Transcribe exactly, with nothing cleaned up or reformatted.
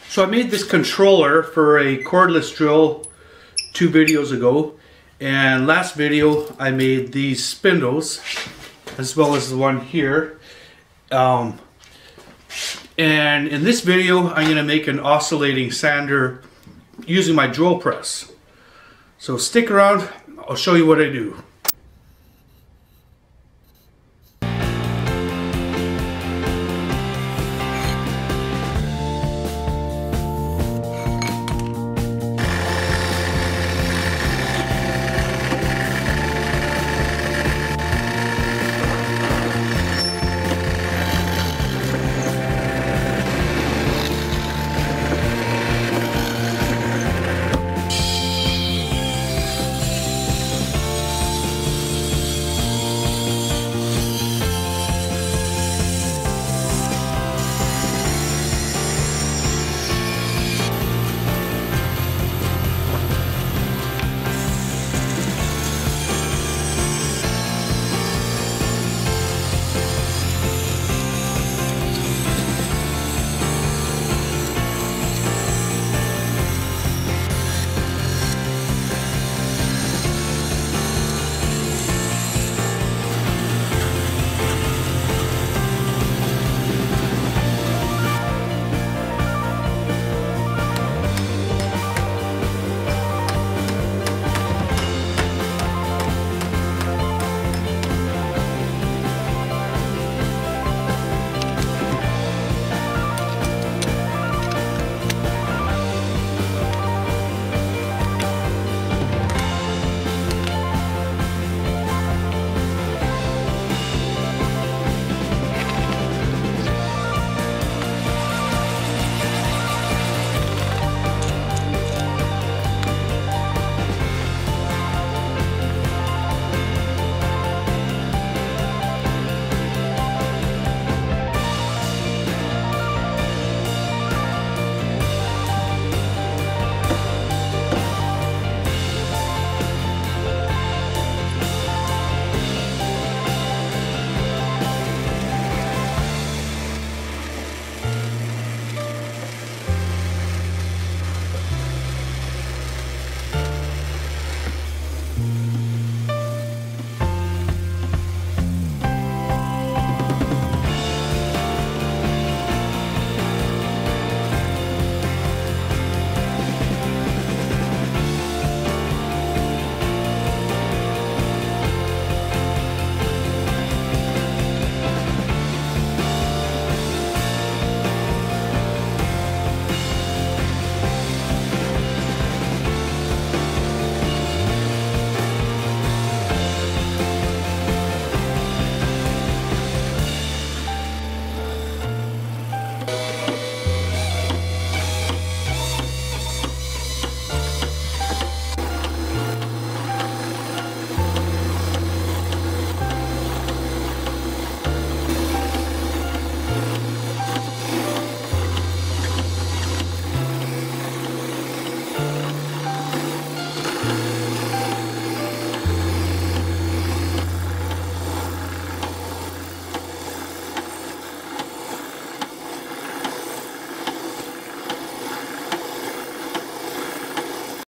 So I made this controller for a cordless drill two videos ago, and last video I made these spindles as well as the one here, um, and in this video I'm going to make an oscillating sander using my drill press. So stick around, I'll show you what I do.